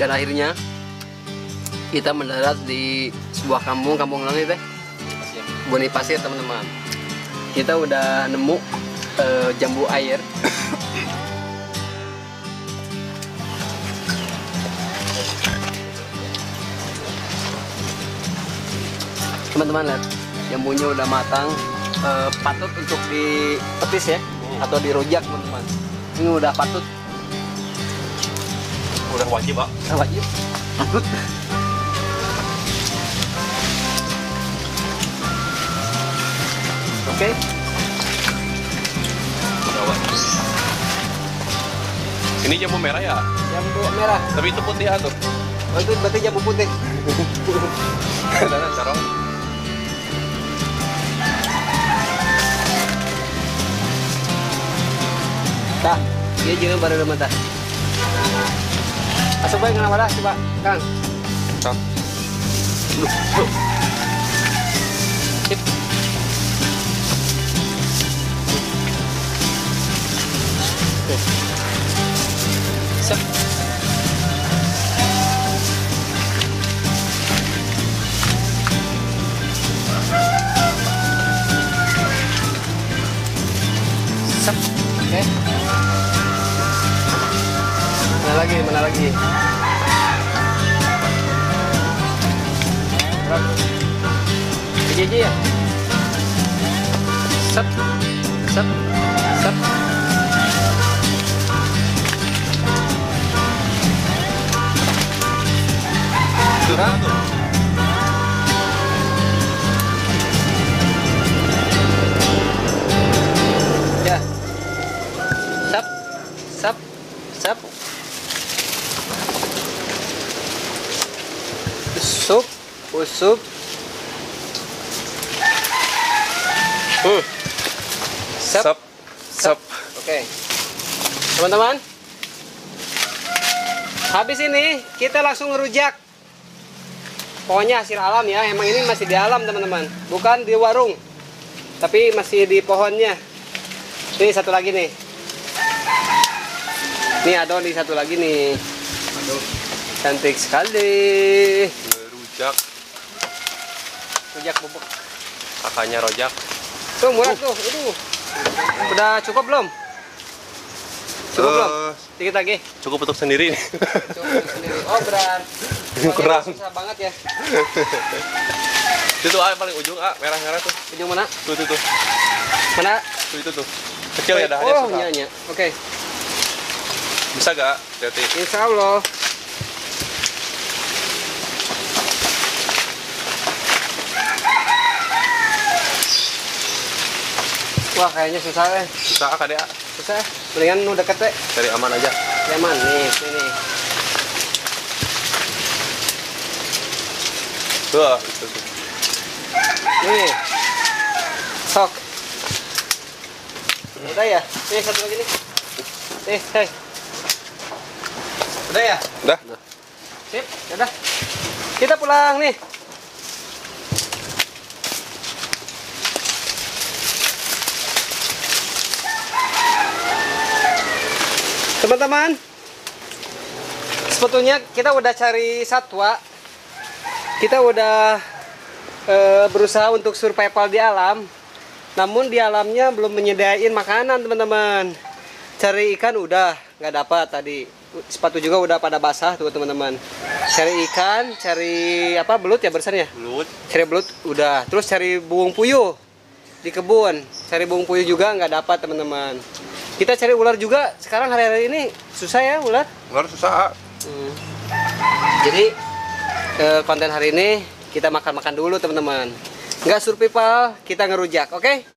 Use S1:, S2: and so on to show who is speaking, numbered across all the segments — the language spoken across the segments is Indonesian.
S1: dan akhirnya kita mendarat di sebuah kampung lain teh, Boni Pasir teman-teman. Kita udah nemu jambu air. Teman-teman lihat, jambunya udah matang, patut untuk dipetis ya, atau dirojak teman-teman. Ini udah patut.
S2: Udah wajib, Pak.
S1: Wajib. Patut. Oke.
S2: Udah wajib. Ini jambu merah ya?
S1: Jambu merah.
S2: Tapi itu putih tuh.
S1: Oh, itu berarti jambu putih.
S2: Ada carong.
S1: Tah, dia jangan baru udah mata. Asal baik kenapa dah coba, Kang.
S2: Kang.
S1: Sip. Sip. Sip. Oke. Mana lagi? Berapa? Biji ya? Sep. Sep. Sep.
S2: Curang tuh.
S1: Ya. Sep. Sep. Sep. Usuk. Sep.
S2: Sep.
S1: Oke. Teman-teman, habis ini kita langsung ngerujak. Pokoknya hasil alam ya. Emang ini masih di alam teman-teman, bukan di warung, tapi masih di pohonnya. Ini satu lagi nih. Ini ada di satu lagi nih. Aduh, cantik sekali. Rujak bubuk.
S2: Kakaknya rojak.
S1: Tuh murah tuh. Itu udah cukup belum? Cukup belum? Dikit lagi.
S2: Cukup untuk sendiri nih.
S1: Cukup untuk sendiri. Oh berat.
S2: Kurang.
S1: Susah banget ya.
S2: Itu paling ujung merah-merah tuh.
S1: Ujung mana?
S2: Tuh.
S1: Mana?
S2: Tuh itu tuh. Kecil ya dahannya.
S1: Oh iya. Oke.
S2: Bisa gak? Hati-hati.
S1: Insya Allah. Wah kayaknya susah
S2: Susah Kak Dea.
S1: Susah. Mendingan nu deket deh.
S2: Cari aman aja.
S1: Aman nih, sini.
S2: Tuh, itu tuh.
S1: Nih. Sok. Udah ya? Nih satu lagi nih. Nih, hei. Udah ya?
S2: Udah.
S1: Sip, udah. Kita pulang nih. Teman-teman, sebetulnya kita udah cari satwa, kita udah berusaha untuk survival di alam, namun di alamnya belum menyediain makanan teman-teman. Cari ikan udah nggak dapat tadi, sepatu juga udah pada basah tuh teman-teman. Cari ikan, cari apa, belut ya barusan ya?
S2: Belut.
S1: Cari belut udah, terus cari burung puyuh di kebun, cari burung puyuh juga nggak dapat teman-teman. Kita cari ular juga, sekarang hari-hari ini susah ya ular.
S2: Ular susah.
S1: Jadi konten hari ini kita makan-makan dulu teman-teman. Nggak survival, kita ngerujak, oke?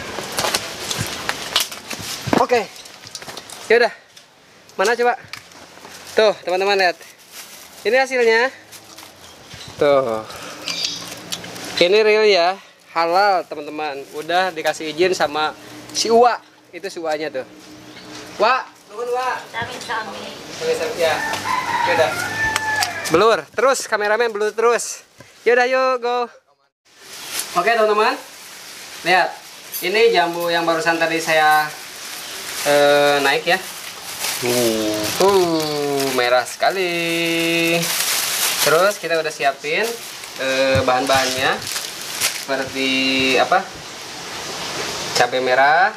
S1: Oke. Yaudah, mana coba? Tuh teman-teman lihat. Ini hasilnya. Tuh. Ini real ya, halal teman-teman. Udah dikasih izin sama si Uwa. Itu suanya tuh. Wah, nuhun Wak.
S3: Sami-sami.
S1: Ya. Yaudah. Blur terus, kameramen blur terus. Yaudah yuk go. Oke teman-teman. Lihat. Ini jambu yang barusan tadi saya naik ya. merah sekali. Terus kita udah siapin bahan-bahannya seperti apa? Cabai merah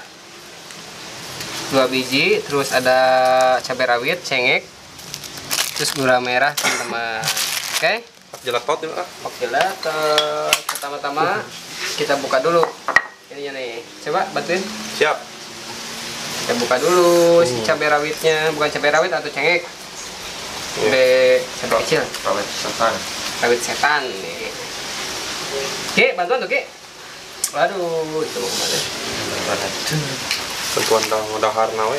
S1: 2 biji, terus ada cabai rawit, cengek, terus gula merah teman-teman. Oke?
S2: Jelatot ya, Kak.
S1: Oke lah, pertama-tama kita buka dulu ininya nih. Coba bantuin.
S2: Siap.
S1: Kita buka dulu si cabai rawitnya, bukan cabai rawit atau cengek. Cabai kecil.
S2: Rawit setan.
S1: Rawit setan nih. Ki, bantuan tuh Ki. Waduh, itu mau kemana?
S2: Tentuan dahar nawe.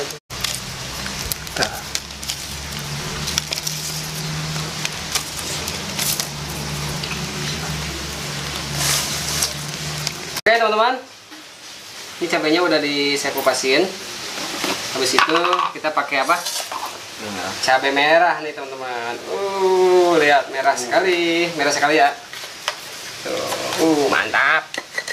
S1: Oke teman-teman, ini cabainya udah saya kupasin. Habis itu kita pakai apa? Cabai merah nih teman-teman. Lihat merah sekali ya. Tuh, mantap.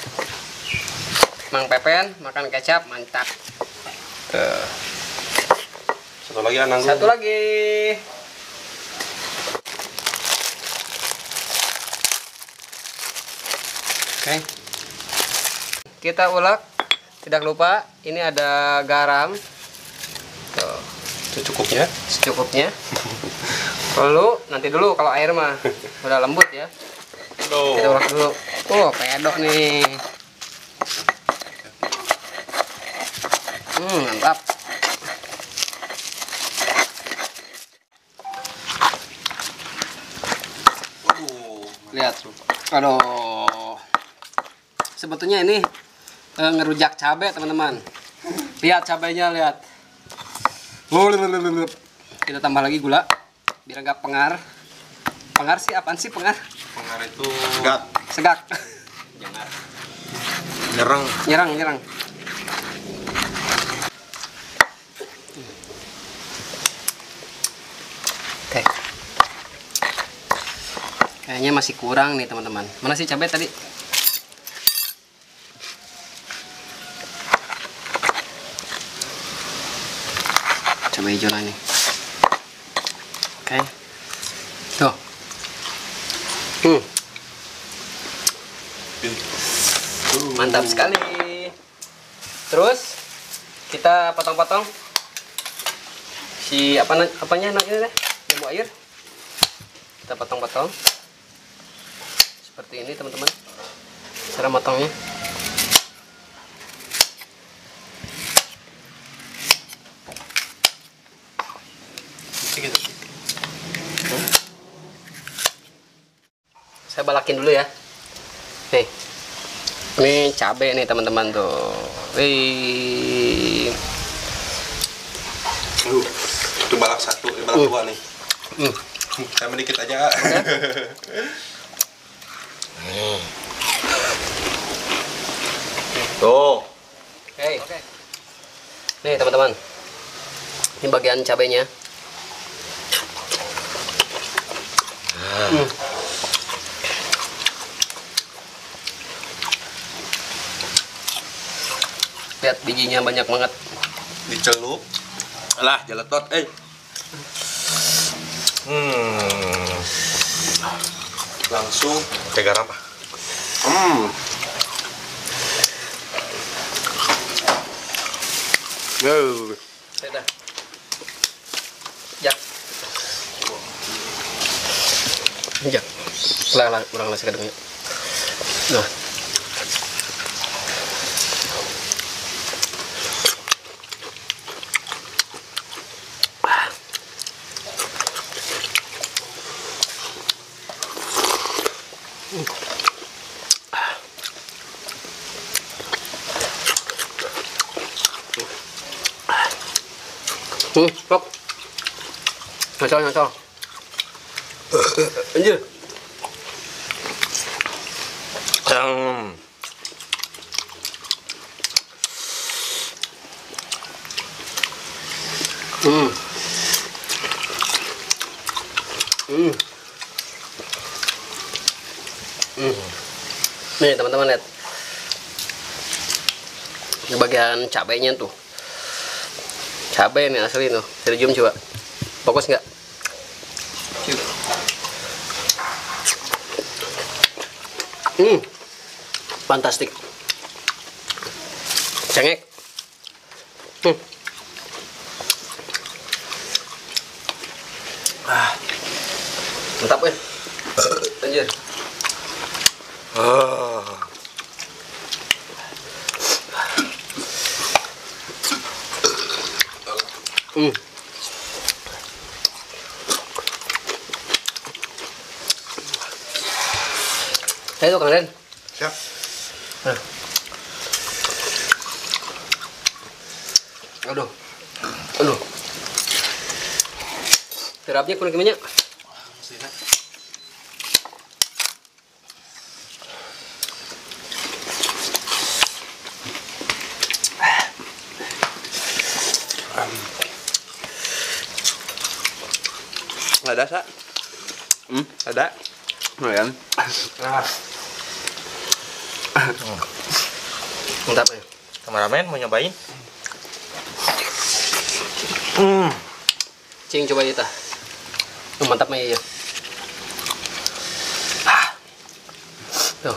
S1: Mang Pepen makan kecap mantap. Tuh.
S2: Satu lagi Anang.
S1: Satu lagi. Oke. Kita ulek. Tidak lupa ini ada garam. Tuh.
S2: Secukupnya.
S1: Secukupnya. Lalu nanti dulu kalau air mah udah lembut ya. Kita ulek dulu. Pedok nih. Mantap. Lihat. Aduh. Sebetulnya ini ngerujak cabai, teman-teman. Lihat cabainya, lihat. Kita tambah lagi gula biar nggak pengar. Pengar sih apaan sih pengar?
S2: Pengar itu
S1: Segak.
S2: Nyerang.
S1: Oke. Kayaknya masih kurang nih teman-teman. Mana sih cabai tadi? Cabai hijau ini. Oke. Tuh. Mantap sekali. Terus kita potong-potong si apanya namanya jambu air. Kita potong-potong seperti ini teman-teman. Cara motongnya. Saya balakin dulu ya. Nih. Ini cabai nih teman-teman tuh.
S2: Itu balak satu, balak dua nih. Sama dikit aja. Tuh.
S1: Oke. Nih teman-teman. Ini bagian cabainya. Lihat bijinya banyak banget.
S2: Dicelup. Alah, jeletot, langsung pakai garam apa?
S1: Sudah. Jak. Jak. Kurang nasi kadangnya. Nah. Stop. Nyocol. Anjir. Nih teman-teman lihat. Ini bagian cabainya tuh. Cabai nih asli tuh. Bisa dijual coba. Fokus nggak? Fantastik. Cengek. Mantap ya. Anjir. Ayo Kang Den.
S2: Siap.
S1: Aduh. Aduh. Terapnya kuning minyak.
S2: Ada, Sa? Ada.
S3: Lumayan.
S1: Mantap ya.
S3: Kameramen mau nyobain?
S1: Cing coba kita. Mantap mah ya. Tuh.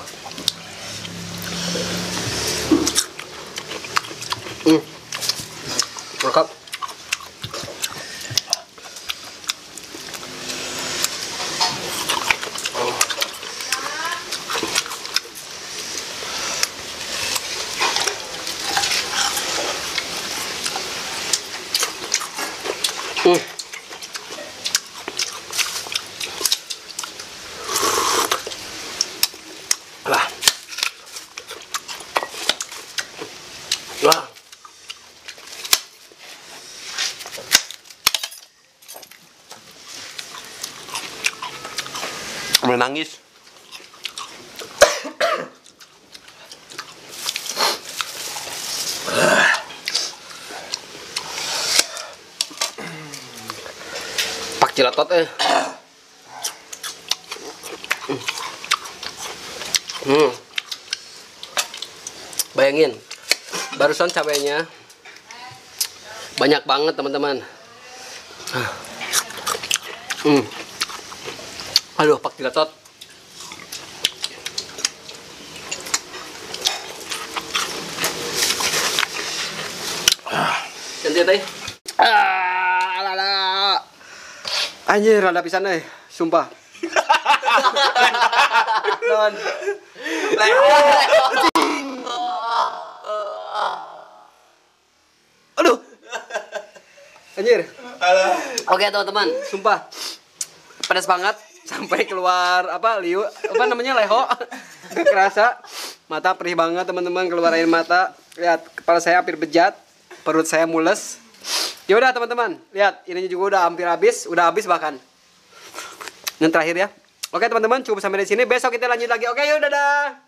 S1: Lengkap. Lah. Wah.
S2: Menangis.
S1: Pak Cilatot Bayangin, barusan cabenya banyak banget teman-teman. Aduh, Pak Cilatot. Ganti teh. Alala. Anjir, rada pisan euy, sumpah. Non. Aduh. Anjir. Oke teman-teman, sumpah pedas banget sampai keluar apa liu apa namanya leho. Kerasa mata perih banget teman-teman, keluar air mata. Lihat kepala saya hampir bejat, perut saya mules. Ya udah teman-teman, lihat ini juga udah hampir habis, udah habis bahkan. Yang terakhir ya. Oke teman-teman, cukup sampai di sini. Besok kita lanjut lagi. Oke, yuk dadah.